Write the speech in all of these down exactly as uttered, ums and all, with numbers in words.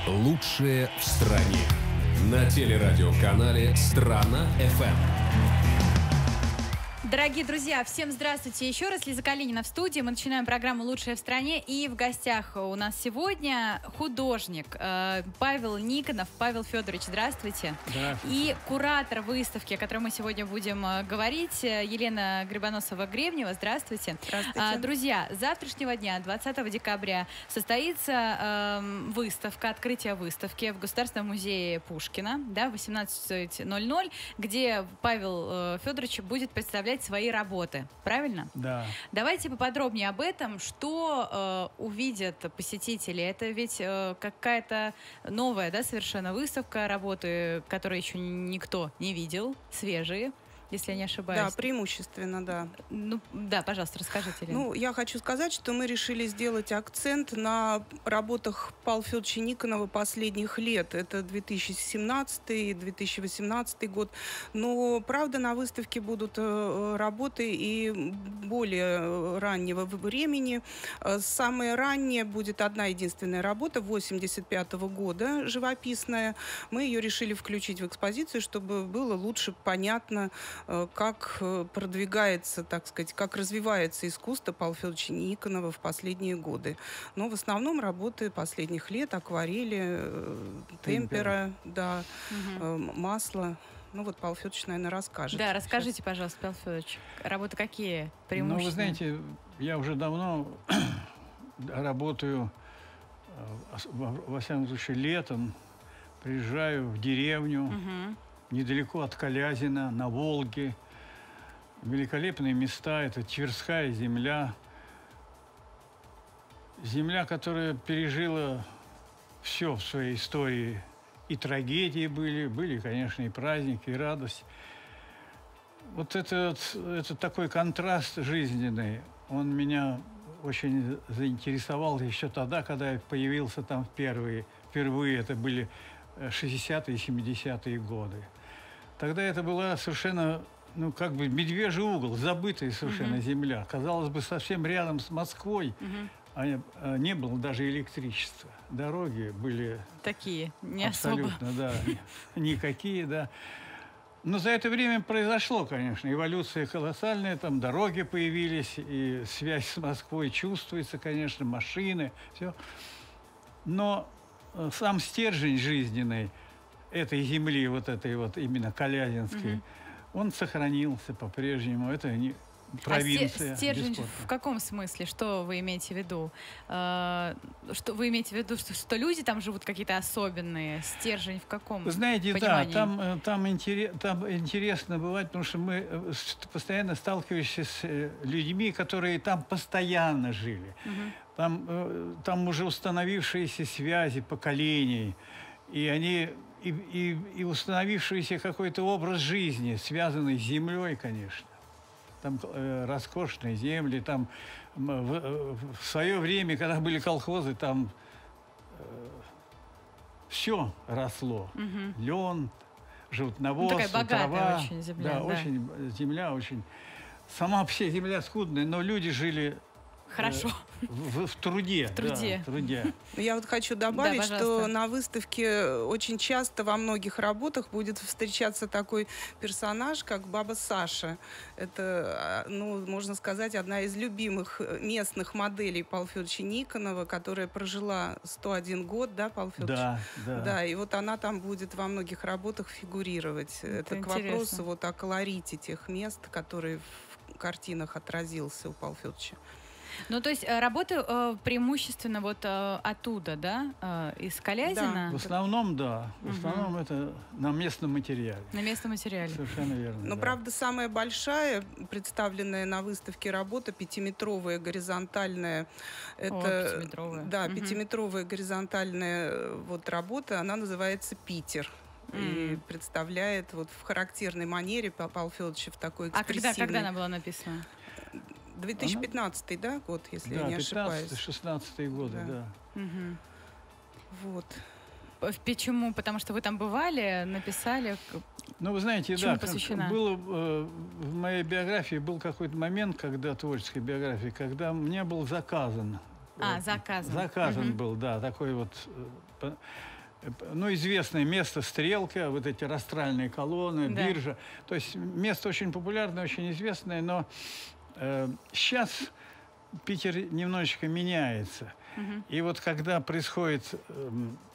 Лучшее в стране. На телерадиоканале «Страна-ФМ». Дорогие друзья, всем здравствуйте еще раз. Лиза Калинина в студии. Мы начинаем программу «Лучшее в стране». И в гостях у нас сегодня художник э, Павел Никонов. Павел Федорович, здравствуйте. Здравствуйте. И куратор выставки, о которой мы сегодня будем э, говорить, Елена Грибоносова-Гребнева. Здравствуйте. Здравствуйте. А, друзья, с завтрашнего дня, двадцатого декабря, состоится э, выставка, открытие выставки в Государственном музее Пушкина, да, в восемнадцать ноль ноль, где Павел э, Федорович будет представлять свои работы. Правильно? Да. Давайте поподробнее об этом. Что э, увидят посетители? Это ведь э, какая-то новая, да, совершенно выставка, работы, которые еще никто не видел, свежие, если я не ошибаюсь. Да, преимущественно, да. Ну, да, пожалуйста, расскажите, Елена. Ну, я хочу сказать, что мы решили сделать акцент на работах Павла Федоровича Никонова последних лет. Это две тысячи семнадцатый, две тысячи восемнадцатый год. Но, правда, на выставке будут э, работы и более раннего времени. Самая ранняя будет одна единственная работа восемьдесят пятого года, живописная. Мы ее решили включить в экспозицию, чтобы было лучше понятно, как продвигается, так сказать, как развивается искусство Павла Федоровича Никонова в последние годы. Но в основном работы последних лет, акварели, темпера, да, угу. масло. Ну вот Павел Федорович, наверное, расскажет. Да, расскажите, сейчас. Пожалуйста, Павел Федорович, работы какие преимущественно? Ну, вы знаете, я уже давно работаю, во всяком случае, летом, приезжаю в деревню, угу. недалеко от Калязина, на Волге. Великолепные места. Это Тверская земля. Земля, которая пережила все в своей истории. И трагедии были, были, конечно, и праздники, и радость. Вот этот, это такой контраст жизненный, он меня очень заинтересовал еще тогда, когда я появился там впервые. Впервые это были шестидесятые и семидесятые годы. Тогда это была совершенно, ну, как бы медвежий угол, забытая совершенно uh-huh. земля. Казалось бы, совсем рядом с Москвой, uh-huh. а, а не было даже электричества. Дороги были... Такие, не абсолютно, особо. да, никакие, да. Но за это время произошло, конечно, эволюция колоссальная, там дороги появились, и связь с Москвой чувствуется, конечно, машины, все. Но сам стержень жизненный этой земли, вот этой вот именно Калязинской, угу. он сохранился по-прежнему. Это не провинция. А стержень в каком смысле? Что вы имеете в виду? Что вы имеете в виду, что, что люди там живут какие-то особенные? Стержень в каком Вы знаете, понимании? да, там, там, интерес, там интересно бывает, потому что мы постоянно сталкиваемся с людьми, которые там постоянно жили. Угу. Там, там уже установившиеся связи поколений, и они и, и, и установившийся какой-то образ жизни, связанный с землей, конечно. Там э, роскошные земли, там э, в, в свое время, когда были колхозы, там э, все росло. Угу. Лен, животноводство, ну, такая богатая трава. Очень земля. Да, да, очень земля, очень... Сама вся земля скудная, но люди жили... Хорошо. В, в труде. В труде. Да, в труде. Я вот хочу добавить, да, что на выставке очень часто во многих работах будет встречаться такой персонаж, как баба Саша. Это, ну, можно сказать, одна из любимых местных моделей Павла Федоровича Никонова, которая прожила сто один год, да, Павел Федорович? Да, да. Да, и вот она там будет во многих работах фигурировать. Это, Это к вопросу вот о колорите тех мест, которые в картинах отразился у Павла Федоровича. Ну, то есть работы э, преимущественно вот э, оттуда, да, э, из Калязина? Да. В основном, да. В основном угу. это на местном материале. На местном материале. Совершенно верно. Но, да. правда, самая большая представленная на выставке работа, пятиметровая, горизонтальная. Это, О, пятиметровая. Да, угу. пятиметровая горизонтальная вот работа, она называется «Питер». И mm. представляет вот в характерной манере Павла Федоровича в такой экспрессивной... А когда, когда она была написана? две тысячи пятнадцатый, да, год, если да, я не ошибаюсь. пятнадцатый-шестнадцатый годы, да. да. Угу. Вот. Почему? Потому что вы там бывали, написали? Ну, вы знаете, чему да, посвящена? Было, э, в моей биографии был какой-то момент, когда, творческой биографии, когда мне был заказан. А, заказан. Заказан угу. был, да, такой вот... Э, ну, известное место Стрелка, вот эти растральные колонны, Да. биржа. То есть место очень популярное, очень известное, но э, сейчас Питер немножечко меняется. Мгм. И вот когда происходит э,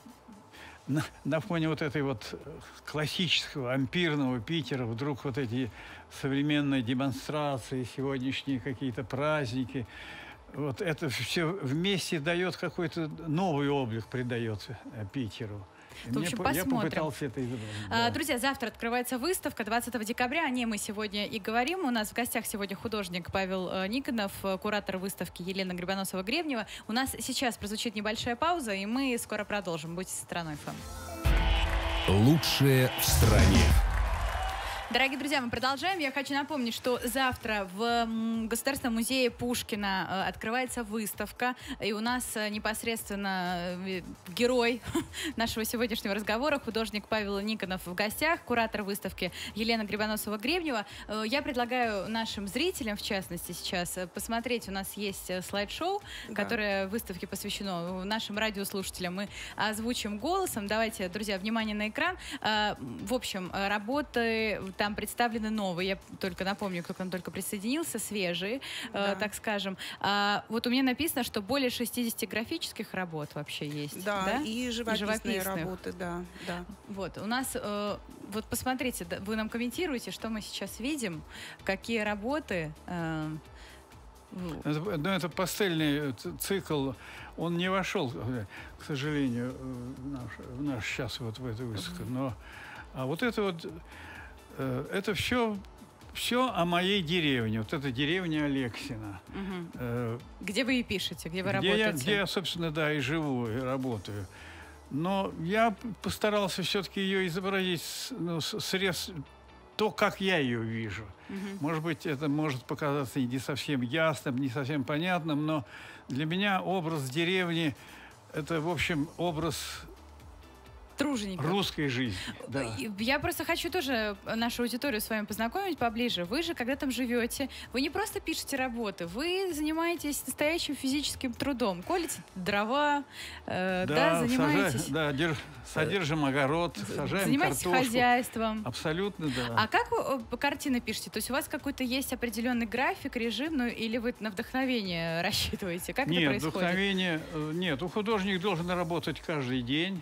на, на фоне вот этой вот классического ампирного Питера вдруг вот эти современные демонстрации, сегодняшние какие-то праздники, вот это все вместе дает какой-то новый облик, придает э, Питеру. И В мне общем, по- я посмотрим. попытался это изобразить. А, да. Друзья, завтра открывается выставка двадцатого декабря. О ней мы сегодня и говорим. У нас в гостях сегодня художник Павел э, Никонов, э, куратор выставки Елена Грибоносова-Гребнева. У нас сейчас прозвучит небольшая пауза, и мы скоро продолжим. Будьте со стороной эф эм. Лучшее в стране. Дорогие друзья, мы продолжаем. Я хочу напомнить, что завтра в м, Государственном музее Пушкина э, открывается выставка, и у нас э, непосредственно э, герой нашего сегодняшнего разговора, художник Павел Никонов в гостях, куратор выставки Елена Грибоносова-Гребнева. Э, я предлагаю нашим зрителям, в частности, сейчас э, посмотреть. У нас есть э, слайд-шоу, Да. которое выставке посвящено. Нашим радиослушателям мы озвучим голосом. Давайте, друзья, внимание на экран. Э, В общем, э, работы там представлены новые. Я только напомню, кто к нам только присоединился, свежие, э, Да. так скажем. А вот у меня написано, что более шестидесяти графических работ вообще есть. Да, Да? и живописные живописных. работы, да, да. Вот, у нас, э, вот посмотрите, да, вы нам комментируете, что мы сейчас видим, какие работы. э, в- Это, ну, это пастельный ц- цикл, он не вошел, э, к сожалению, э, в наш, в наш сейчас вот в эту выставку. Но а вот это вот, э, это все, все о моей деревне. Вот эта деревня Алексина. Мгм. Э, Где вы и пишете, где вы где, я, работаете? где я, собственно, да, и живу, и работаю. Но я постарался все-таки ее изобразить с- ну, с- срез, то, как я ее вижу. Мгм. Может быть, это может показаться не совсем ясным, не совсем понятным, но для меня образ деревни – это, в общем, образ Тружеников. русской жизни. Да. И Я просто хочу тоже нашу аудиторию с вами познакомить поближе. Вы же, когда там живете, вы не просто пишете работы, вы занимаетесь настоящим физическим трудом. Колите дрова, э, да, сажа- занимаетесь, да, держ- содержим огород, сажаем занимаетесь картошку. хозяйством. Абсолютно, да. А как вы э, картины пишете? То есть у вас какой-то есть определенный график, режим, ну или вы на вдохновение рассчитываете? Как это Нет, происходит? вдохновение э, нет. У художник должен работать каждый день.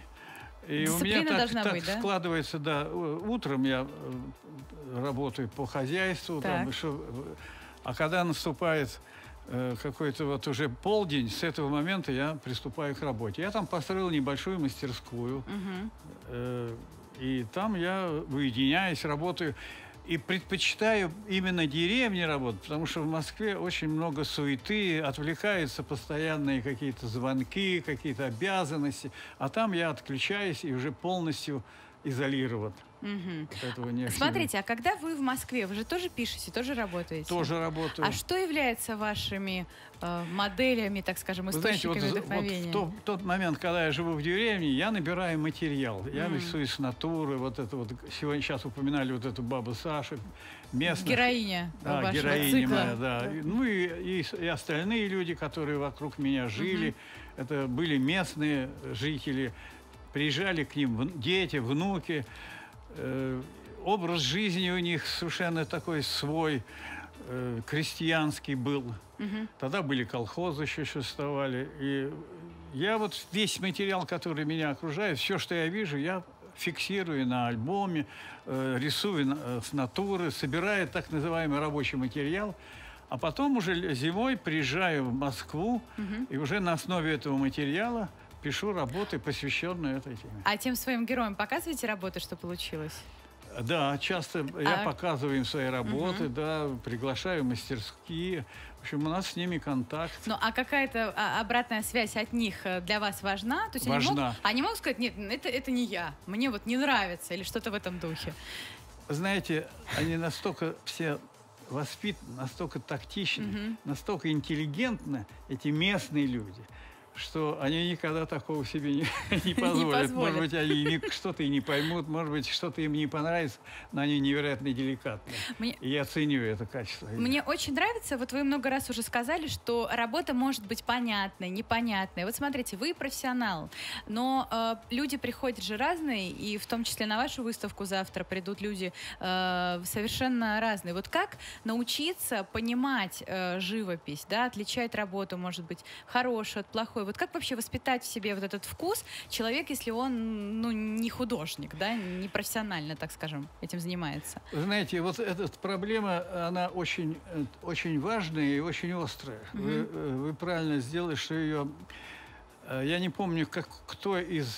И у Дисциплина меня так, должна так быть, да? складывается, да. у- Утром я э, работаю по хозяйству, там, Так. что, э, а когда наступает э, какой-то вот уже полдень, с этого момента я приступаю к работе. Я там построил небольшую мастерскую, Мгм. э, и там я уединяюсь, работаю. И предпочитаю именно деревни работать, потому что в Москве очень много суеты, отвлекаются постоянные какие-то звонки, какие-то обязанности, а там я отключаюсь и уже полностью изолирован Мгм. от этого неактивного. Смотрите, а когда вы в Москве, вы же тоже пишете, тоже работаете? Тоже работаю. А что является вашими э, моделями, так скажем, Вы знаете, источниками вот, вот вдохновения? в тот, тот момент, когда я живу в деревне, я набираю материал. Я Мгм. рисую с натуры. Вот это вот, сегодня сейчас упоминали вот эту бабу Сашу, местных. Героиня Да, вашего героиня цикла. моя, да. И- Ну и, и, с- и остальные люди, которые вокруг меня жили, это были местные жители, приезжали к ним вн- дети, внуки. Э, образ жизни у них совершенно такой свой, э, крестьянский был. Мгм. Тогда были колхозы еще существовали. И я вот весь материал, который меня окружает, все, что я вижу, я фиксирую на альбоме, э, рисую на- э, с натуры, собираю так называемый рабочий материал. А потом уже л- зимой приезжаю в Москву Мгм. и уже на основе этого материала пишу работы, посвященные этой теме. А тем своим героям показываете работы, что получилось? Да, часто я А- показываю им свои работы, да, приглашаю в мастерские. В общем, у нас с ними контакт. Ну, а какая-то а, обратная связь от них э, для вас важна? То есть Они, Важна. могут, они могут сказать, нет, это, это не я, мне вот не нравится, или что-то в этом духе? Знаете, они настолько все воспитаны, настолько тактичны, Мгм. настолько интеллигентны, эти местные люди. что они никогда такого себе не, не позволят. Не Может быть, они что-то и не поймут, может быть, что-то им не понравится, но они невероятно деликатны. Мне... И я ценю это качество. Мне очень нравится, вот вы много раз уже сказали, что работа может быть понятной, непонятной. Вот смотрите, вы профессионал, но э, люди приходят же разные, и в том числе на вашу выставку завтра придут люди э, совершенно разные. Вот как научиться понимать э, живопись, да, отличать работу, может быть, хорошую от плохой? Вот как вообще воспитать в себе вот этот вкус человек, если он, ну, не художник, да, не профессионально, так скажем, этим занимается? Вы знаете, вот эта проблема, она очень, очень важная и очень острая. Mm-hmm. Вы, вы правильно сделали, что ее... Я не помню, как, кто из,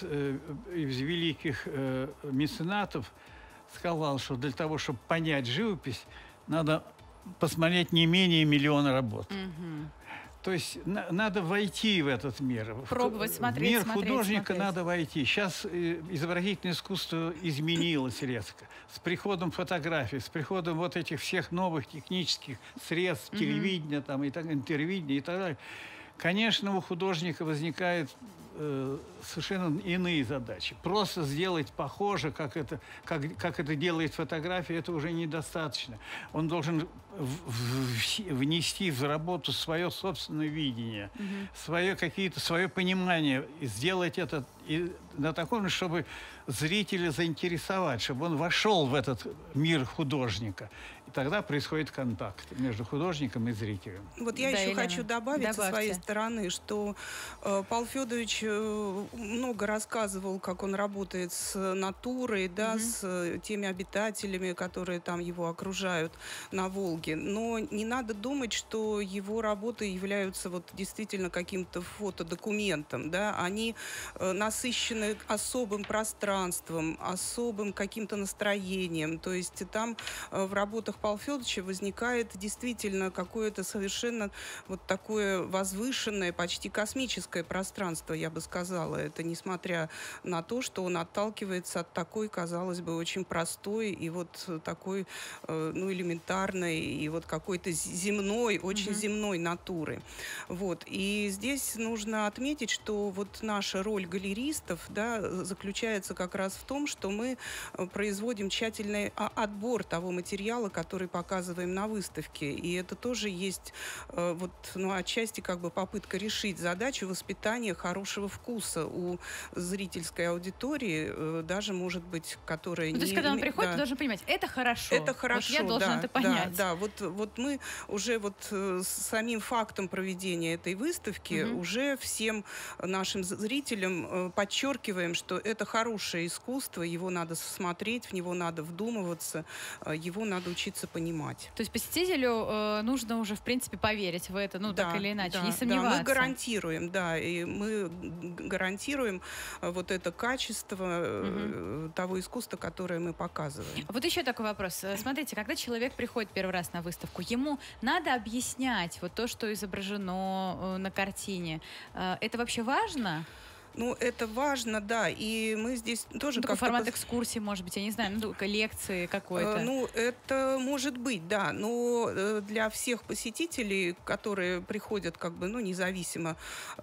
из великих меценатов сказал, что для того, чтобы понять живопись, надо посмотреть не менее миллиона работ. Mm-hmm. То есть на, надо войти в этот мир. Пробовать смотреть, в мир смотреть, художника смотреть. надо войти. Сейчас э, изобразительное искусство изменилось резко. С приходом фотографий, с приходом вот этих всех новых технических средств, mm-hmm. телевидения, там, и так, интервидения и так далее. Конечно, у художника возникают э, совершенно иные задачи. Просто сделать похоже, как это, как, как это делает фотография, это уже недостаточно. Он должен в, в, внести в работу свое собственное видение, mm-hmm. свое какие-то, свое понимание, и сделать это и на таком, чтобы зрителя заинтересовать, чтобы он вошел в этот мир художника. И тогда происходит контакт между художником и зрителем. Вот я да, еще Елена, хочу добавить добавьте. со своей стороны, что э, Павел Федорович э, много рассказывал, как он работает с натурой, да, угу. с э, теми обитателями, которые там его окружают на Волге. Но не надо думать, что его работы являются вот действительно каким-то фотодокументом. Да? Они э, насыщены особым пространством, особым каким-то настроением. То есть там э, в работах Павла Федоровича возникает действительно какое-то совершенно вот такое возвышенное, почти космическое пространство, я бы сказала. Это несмотря на то, что он отталкивается от такой, казалось бы, очень простой и вот такой, э, ну, элементарной и вот какой-то земной, очень mm-hmm. земной натуры. Вот. И здесь нужно отметить, что вот наша роль галеристов, да, заключается как раз в том, что мы производим тщательный отбор того материала, который показываем на выставке. И это тоже есть э, вот, ну, отчасти как бы попытка решить задачу воспитания хорошего вкуса у зрительской аудитории, э, даже, может быть, которая... Ну, то есть, когда он приходит, да. ты должен понимать, это хорошо. Это хорошо, вот я должен да, это понять. Да, да. Вот, вот мы уже вот э, с самим фактом проведения этой выставки угу. уже всем нашим зрителям э, подчеркиваем, что это хорошее искусство, его надо смотреть, в него надо вдумываться, э, его надо учиться понимать. То есть посетителю э, нужно уже, в принципе, поверить в это, ну, да, так или иначе, да, не сомневаться. Да, мы гарантируем, да, и мы гарантируем вот это качество угу. того искусства, которое мы показываем. Вот еще такой вопрос. Смотрите, когда человек приходит первый раз на выставку, ему надо объяснять вот то, что изображено на картине. Это вообще важно? Ну, это важно, да, и мы здесь тоже... Ну, такой формат экскурсии, может быть, я не знаю, ну, лекции какой-то. Ну, это может быть, да, но для всех посетителей, которые приходят как бы, ну, независимо,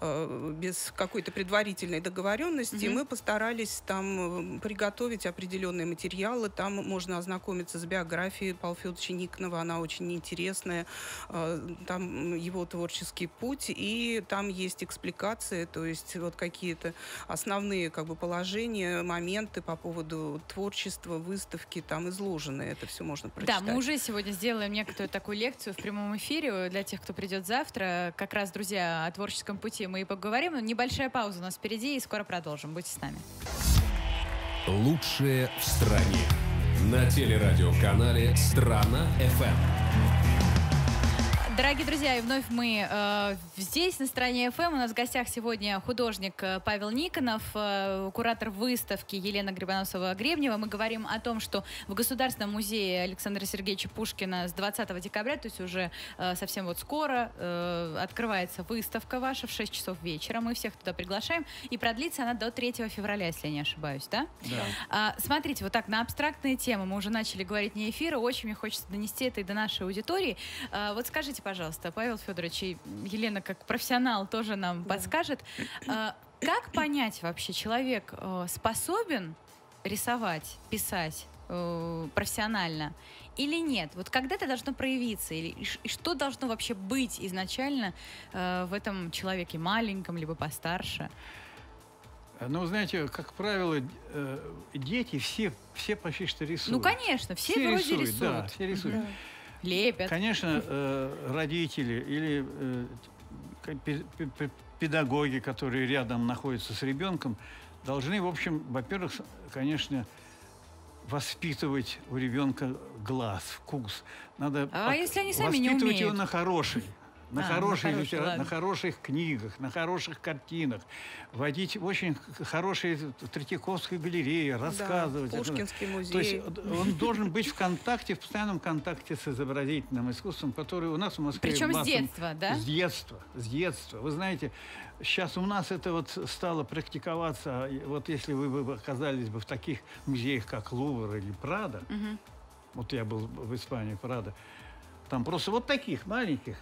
без какой-то предварительной договоренности, mm-hmm. мы постарались там приготовить определенные материалы, там можно ознакомиться с биографией Павла Федоровича Никонова, она очень интересная, там его творческий путь, и там есть экспликации, то есть вот какие-то основные как бы положения, моменты по поводу творчества, выставки там изложены. Это все можно прочитать. Да, мы уже сегодня сделаем некоторую такую лекцию в прямом эфире для тех, кто придет завтра. Как раз, друзья, о творческом пути мы и поговорим. Небольшая пауза у нас впереди, и скоро продолжим. Будьте с нами. Лучшее в стране. На телерадиоканале «Страна.ФМ». Дорогие друзья, и вновь мы э, здесь, на стороне эф эм. У нас в гостях сегодня художник Павел Никонов, э, куратор выставки Елена Грибоносова-Гребнева. Мы говорим о том, что в Государственном музее Александра Сергеевича Пушкина с двадцатого декабря, то есть уже э, совсем вот скоро, э, открывается выставка ваша в шесть часов вечера. Мы всех туда приглашаем. И продлится она до третьего февраля, если я не ошибаюсь, да? Да. А, смотрите, вот так, на абстрактные темы мы уже начали говорить не эфира. Очень мне хочется донести это и до нашей аудитории. А, вот скажите, скажите, пожалуйста, Павел Федорович, и Елена, как профессионал, тоже нам Да. подскажет, э, как понять вообще, человек э, способен рисовать, писать э, профессионально или нет? Вот когда это должно проявиться? Или, и, ш- и что должно вообще быть изначально э, в этом человеке, маленьком, либо постарше? Ну, знаете, как правило, э, дети все, все почти что рисуют. Ну, конечно, все, Все вроде рисуют, рисуют. да, все рисуют. Да. Лепят. Конечно, э, родители или э, к- пе- пе- пе- педагоги, которые рядом находятся с ребенком, должны, в общем, во-первых, с- конечно, воспитывать у ребенка глаз, вкус. Надо А пок- если они сами не воспитывать его умеют? на хороший. На, А, на хорошей хороший, литера- ладно. на хороших книгах, на хороших картинах, водить в очень х- хорошие Третьяковской галереи, рассказывать. Да, Пушкинский музей. То есть э, он должен быть в контакте, в постоянном контакте с изобразительным искусством, который у нас в Москве... Причем с массово- детства, да? С детства, с детства. Вы знаете, сейчас у нас это вот стало практиковаться. И вот если вы бы оказались бы в таких музеях, как Лувр или Прадо, Мгм. вот я был в Испании, Прадо, там просто вот таких маленьких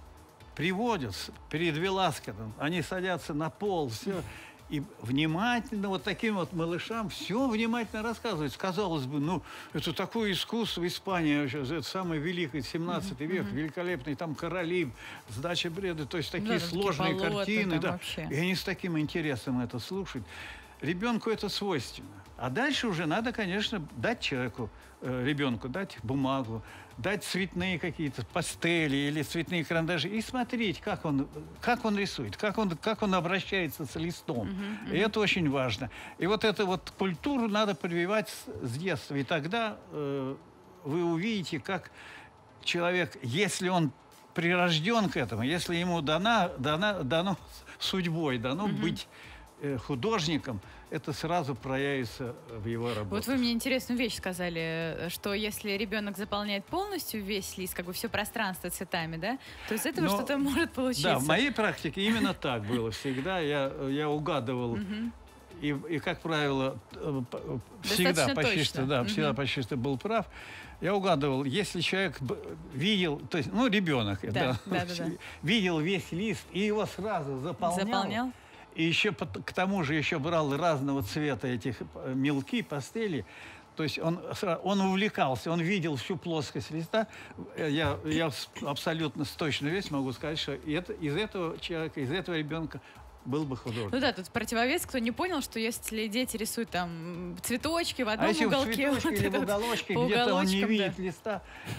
приводят с- перед Веласкесом, они садятся на пол, все, и внимательно вот таким вот малышам все внимательно рассказывают. Казалось бы, ну, это такое искусство, Испания, вообще, это самый великий, семнадцатый век, великолепный, там короли, сдача бреда, то есть такие Да, там такие сложные полотна картины, там да. вообще. И они с таким интересом это слушают. Ребенку это свойственно. А дальше уже надо, конечно, дать человеку, э, ребенку, дать бумагу, дать цветные какие-то пастели или цветные карандаши и смотреть, как он, как он рисует, как он, как он обращается с листом. И это очень важно. И вот эту вот культуру надо прививать с, с детства. И тогда э, вы увидите, как человек, если он прирожден к этому, если ему дана, дана, дано судьбой, дано быть э, художником, это сразу проявится в его работе. Вот вы мне интересную вещь сказали, что если ребенок заполняет полностью весь лист, как бы все пространство цветами, да, то из этого Но- что-то может получиться. Да, в моей практике именно так было всегда. Я, я угадывал. И, и, как правило, э, п- э, всегда Достаточно почти точно. что, да, всегда Мгм. почти что был прав. Я угадывал, если человек б- видел, то есть, ну, ребенок, Да, да, да, да. видел весь лист и его сразу заполнял. Заполнял? И еще пот- к тому же еще брал разного цвета этих э, мелки, пастели. То есть он, сра- он увлекался, он видел всю плоскость листа. Э, Я, я с- абсолютно с точной вещь могу сказать, что и это, из этого человека, из этого ребенка был бы художник. Ну да, тут противовес, кто не понял, что если дети рисуют там цветочки в А одном если в уголке, цветочке вот или это в вот уголочке, по где-то он не уголочкам, видит да. листа,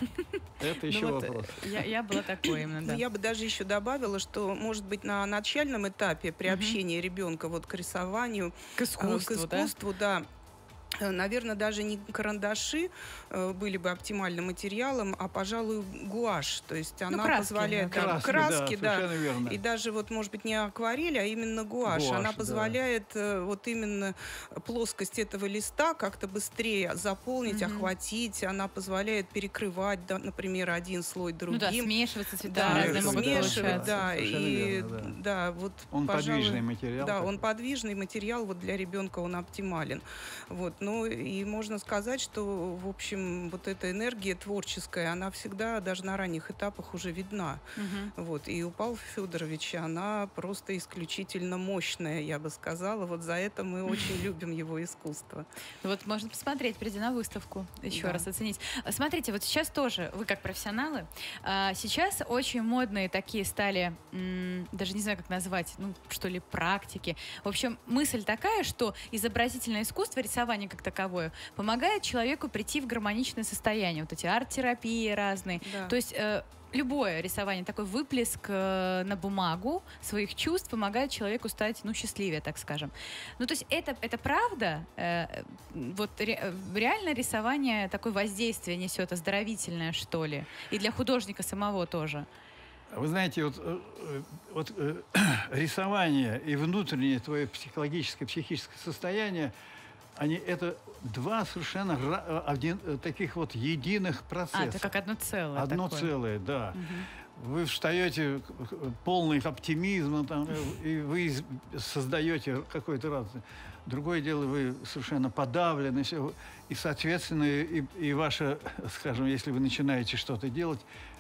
это Ну еще вот, вопрос. э, я, я была такой именно, Ну, да. я бы даже еще добавила, что, может быть, на начальном этапе приобщения ребенка вот к рисованию, К э, искусству, к искусству, да, э, наверное, даже не карандаши э, были бы оптимальным материалом, а, пожалуй, гуашь. То есть она краски, позволяет... да. да, Краски, краски, да, да. совершенно верно. И даже вот, может быть, не акварель, а именно гуашь. Гуашь, Она да. позволяет э, вот именно плоскость этого листа как-то быстрее заполнить, Мгм. охватить. Она позволяет перекрывать, да, например, один слой Ну другим. да, смешиваться цвета Да, разные могут смешивать, смешивать, получаться. да, Совершенно и верно, да, вот, Он пожалуй, подвижный материал. да, такой. он подвижный материал, вот для ребенка он оптимален. Вот, ну и можно сказать, что, в общем, вот эта энергия творческая, она всегда даже на ранних этапах уже видна. Мгм. Вот, и у Павла Федоровича она просто исключительно мощная, я бы сказала. Вот за это мы очень любим его искусство. Ну вот можно посмотреть, придя на выставку, еще Да. раз оценить. А, Смотрите, вот сейчас тоже, вы как профессионалы, а, сейчас очень модные такие стали, м, даже не знаю, как назвать, ну, что ли, практики. В общем, мысль такая, что изобразительное искусство, рисование как таковое, помогает человеку прийти в гармоничное состояние. Вот эти арт-терапии разные. Да. То есть э, любое рисование, такой выплеск э, на бумагу своих чувств помогает человеку стать, ну, счастливее, так скажем. Ну, то есть это, это правда? Э, вот ре- э, реально рисование такое воздействие несет, оздоровительное, что ли? И для художника самого тоже. Вы знаете, вот, э, э, вот э, рисование и внутреннее твое психологическое, психическое состояние, они это два совершенно ра- э, один, э, таких вот единых процесса. А, это как одно целое. Одно такое. целое, да. Мгм. Вы встаете э, полный оптимизма, там, э, и вы из- создаете какой-то радость. Другое дело, вы совершенно подавлены, всё. И, соответственно, и, и ваша, скажем, если вы начинаете что-то делать,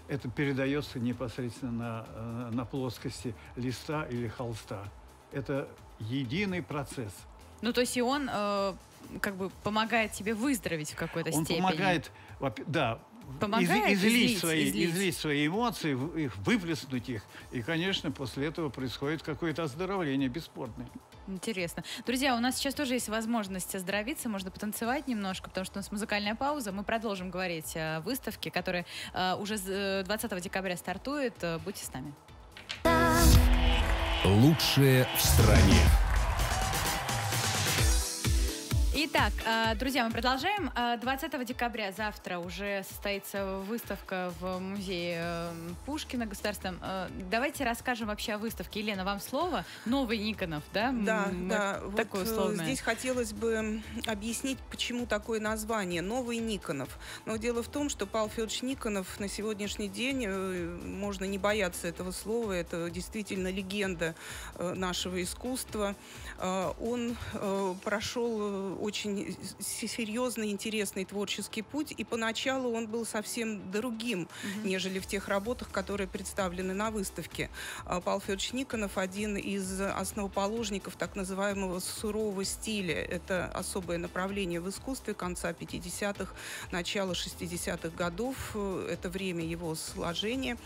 это передается непосредственно на, на плоскости листа или холста. Это единый процесс. Ну, то есть и он э, как бы помогает тебе выздороветь в какой-то Он степени. Он помогает, да, помогает из, излить, излить, свои, излить. излить свои эмоции, их, выплеснуть их. И, конечно, после этого происходит какое-то оздоровление бесспорное. Интересно. Друзья, у нас сейчас тоже есть возможность оздоровиться, можно потанцевать немножко, потому что у нас музыкальная пауза. Мы продолжим говорить о выставке, которая э, уже двадцатого декабря стартует. Будьте с нами. Лучшее в стране. Итак, друзья, мы продолжаем. двадцатого декабря завтра уже состоится выставка в музее Пушкина государственном. Давайте расскажем вообще о выставке. Елена, вам слово. Новый Никонов, да? Да, Мы да. Такое вот условное. Здесь хотелось бы объяснить, почему такое название «Новый Никонов». Но дело в том, что Павел Федорович Никонов на сегодняшний день, можно не бояться этого слова, это действительно легенда нашего искусства. Он прошел очень серьезный, интересный творческий путь, и поначалу он был совсем другим, mm-hmm. нежели в тех работах, которые представлены на выставке. Павел Федорович Никонов — один из основоположников так называемого сурового стиля. Это особое направление в искусстве конца пятидесятых, начала шестидесятых годов. Это время его сложения.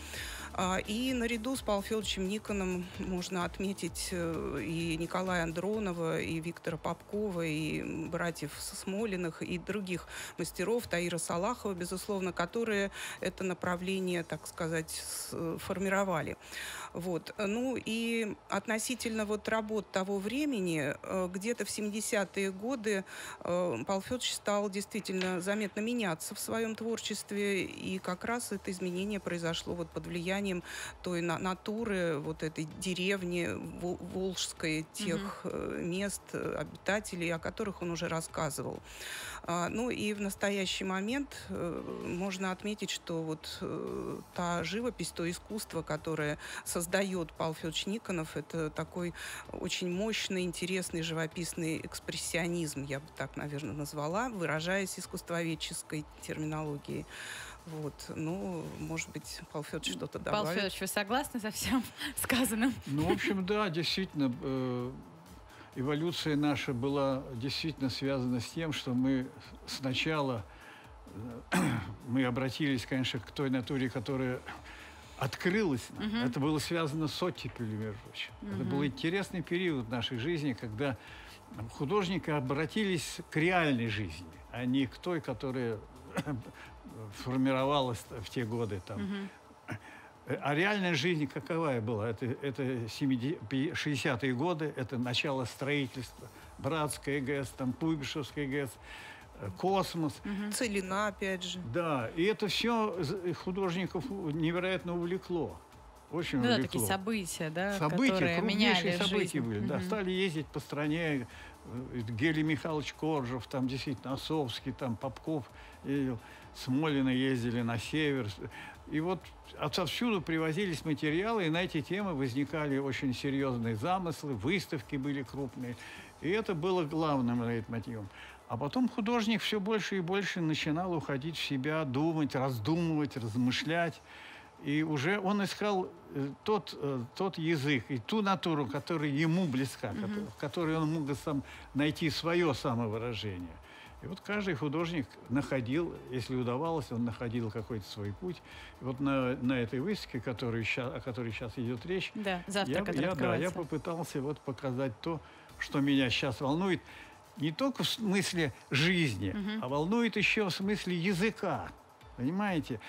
И наряду с Павлом Федоровичем Никоновым можно отметить и Николая Андронова, и Виктора Попкова, и братьев Смолиных, и других мастеров, Таира Салахова, безусловно, которые это направление, так сказать, формировали. Вот. Ну и относительно вот работ того времени, где-то в семидесятые годы Павел Федорович стал действительно заметно меняться в своем творчестве, и как раз это изменение произошло вот под влиянием той на натуры, вот этой деревни волжской, тех mm-hmm. мест, обитателей, о которых он уже рассказывал. Ну и в настоящий момент можно отметить, что вот та живопись, то искусство, которое создает Павел Федорович Никонов, это такой очень мощный, интересный, живописный экспрессионизм, я бы так, наверное, назвала, выражаясь искусствоведческой терминологией. Вот. Ну, может быть, Павел Федорович что-то добавит. Павел Федорович, вы согласны со всем сказанным? Ну, в общем, да, действительно, э, эволюция наша была действительно связана с тем, что мы сначала э, мы обратились, конечно, к той натуре, которая открылась нам. Uh-huh. Это было связано с оттепелью, между прочим. Uh-huh. Это был интересный период в нашей жизни, когда художники обратились к реальной жизни, а не к той, которая формировалась в те годы. Там. Uh-huh. А реальная жизнь каковая была? Это, это шестидесятые годы, это начало строительства. Братская ГЭС, там, Куйбышевская ГЭС, космос. Угу. Целина, опять же. Да, и это все художников невероятно увлекло. Очень ну, увлекло. Да, такие события, да, события, которые меняли события жизнь. были. Угу. Да, стали ездить по стране. Гелий Михайлович Коржев, там действительно Осовский, там Попков, ездил, Смолины ездили на север. И вот отовсюду привозились материалы, и на эти темы возникали очень серьезные замыслы, выставки были крупные. И это было главным лейтмотивом. А потом художник все больше и больше начинал уходить в себя, думать, раздумывать, размышлять. И уже он искал тот, тот язык и ту натуру, которая ему близка, mm-hmm. в которой он мог сам найти свое самовыражение. И вот каждый художник находил, если удавалось, он находил какой-то свой путь. И вот на, на этой выставке, которую сейчас, о которой сейчас идет речь, да, завтра, я, я, да, я попытался вот показать то, что меня сейчас волнует. Не только в смысле жизни, uh-huh. а волнует еще в смысле языка. Понимаете?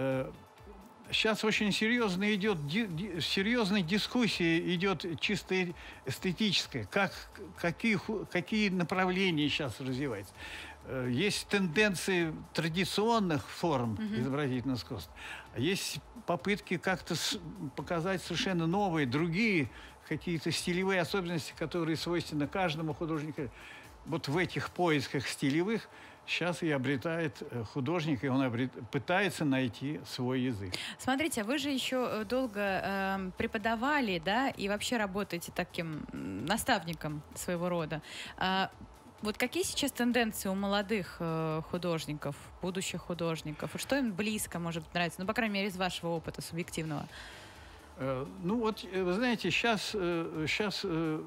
Сейчас очень серьезно идет, ди, серьезная дискуссия идет чисто эстетическая. Как, какие, какие направления сейчас развиваются. Есть тенденции традиционных форм uh-huh. изобразительного искусства. А есть попытки как-то показать совершенно новые, другие какие-то стилевые особенности, которые свойственны каждому художнику. Вот в этих поисках стилевых сейчас и обретает художник, и он обрет... пытается найти свой язык. Смотрите, вы же еще долго э, преподавали, да, и вообще работаете таким наставником своего рода. Э, Вот какие сейчас тенденции у молодых э, художников, будущих художников? Вот что им близко, может быть, нравится? Ну, по крайней мере, из вашего опыта субъективного. Э, ну, вот, э, вы знаете, сейчас... Э, сейчас э,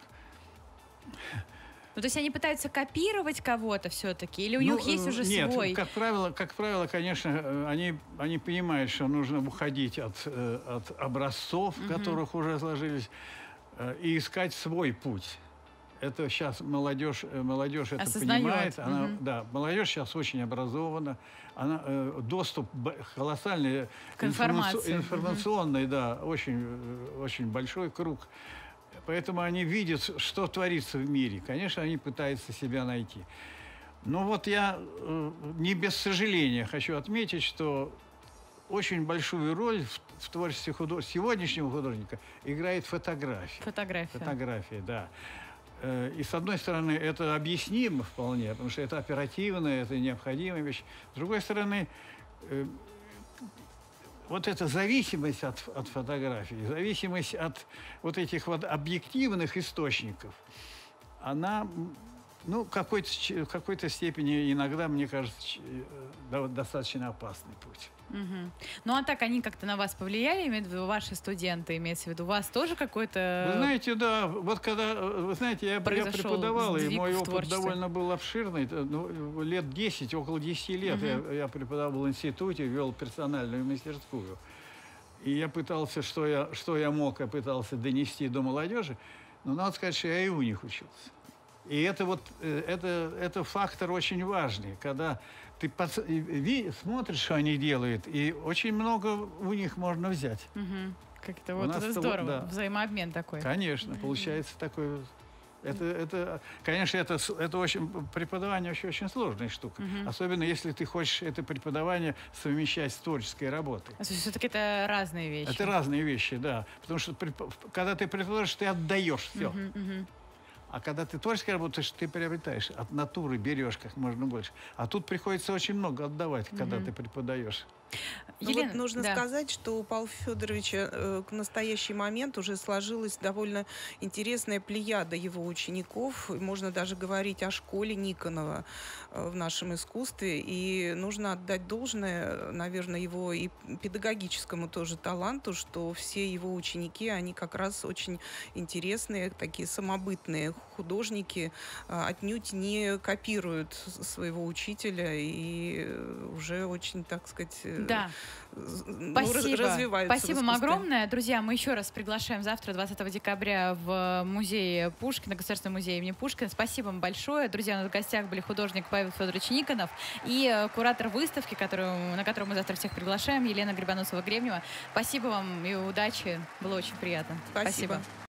Ну, то есть они пытаются копировать кого-то все-таки? Или у ну, них есть уже нет, свой? как правило, как правило, конечно, э, они, они понимают, что нужно уходить от, э, от образцов, в Мгм. которых уже сложились, э, и искать свой путь. Это сейчас молодежь, э, молодежь это Осознает. понимает. Она, Мгм. да, молодежь сейчас очень образована. Она, э, доступ б- колоссальный, К информации. информаци- информационный, да, очень, э, очень большой круг. Поэтому они видят, что творится в мире. Конечно, они пытаются себя найти. Но вот я э, не без сожаления хочу отметить, что очень большую роль в, в творчестве худож... сегодняшнего художника играет фотография. Фотография. Фотография, да. Э, И, с одной стороны, это объяснимо вполне, потому что это оперативная, это необходимая вещь. С другой стороны, э, вот эта зависимость от, от фотографии, зависимость от вот этих вот объективных источников, она, м, ну, в какой-то, ч- в какой-то степени иногда, мне кажется, ч- э, да- достаточно опасный путь. Мгм. Ну, а так они как-то на вас повлияли, имею в виду ваши студенты, имеется в виду, у вас тоже какой-то... Вы знаете, да, вот когда, э, вы знаете, я, я произошел преподавал, и сдвиг мой в опыт творчестве. довольно был обширный, это, ну, лет десять, около десяти лет Мгм. я, я преподавал в институте, вел персональную мастерскую. И я пытался, что я, что я мог, я пытался донести до молодежи, но надо сказать, что я и у них учился. И это вот, э, это, это фактор очень важный, когда ты подс- и ви- смотришь, что они делают, и очень много у них можно взять. Мгм. Как-то У вот нас это это вот, здорово, да. взаимообмен такой. Конечно, получается такой. Это, это, конечно, это, с- это очень преподавание вообще очень сложная штука. Мгм. Особенно если ты хочешь это преподавание совмещать с творческой работой. То есть все-таки это разные вещи. Это разные вещи, да. Потому что преп- когда ты преподаешь, ты отдаешь все. Мгм, мгм. А когда ты творчески работаешь, ты приобретаешь, от натуры берешь как можно больше. А тут приходится очень много отдавать, когда Мгм. ты преподаешь. Ну Елена, вот нужно да. сказать, что у Павла Федоровича э, к настоящий момент уже сложилась довольно интересная плеяда его учеников. И можно даже говорить о школе Никонова э, в нашем искусстве. И нужно отдать должное, наверное, его и педагогическому тоже таланту, что все его ученики, они как раз очень интересные, такие самобытные художники, э, отнюдь не копируют с- своего учителя и э, уже очень, так сказать, э, Да. ну, Спасибо. раз- развиваются в Спасибо вам искусстве. огромное. Друзья, мы еще раз приглашаем завтра, двадцатого декабря, в музей Пушкина, Государственный музей имени Пушкина. Спасибо вам большое. Друзья, у нас в гостях были художник Павел Федорович Никонов и э, куратор выставки, которую, на которую мы завтра всех приглашаем, Елена Грибаносова-Гребнева. Спасибо вам и удачи. Было очень приятно. Спасибо.